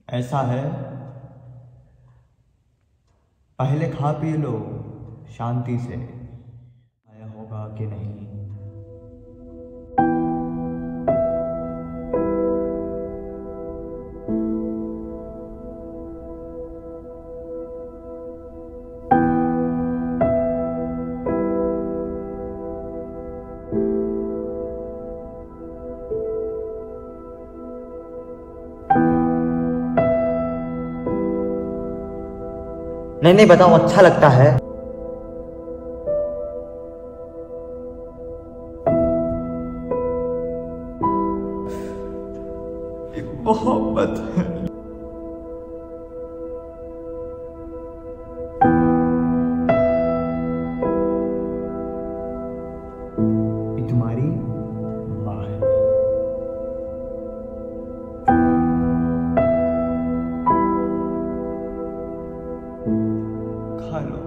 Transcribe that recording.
ऐसा है, पहले खा पी लो शांति से, आया होगा कि नहीं। नहीं नहीं बताओ, अच्छा लगता है। मोहब्बत है। ये तुम्हारी माँ है। खा लो।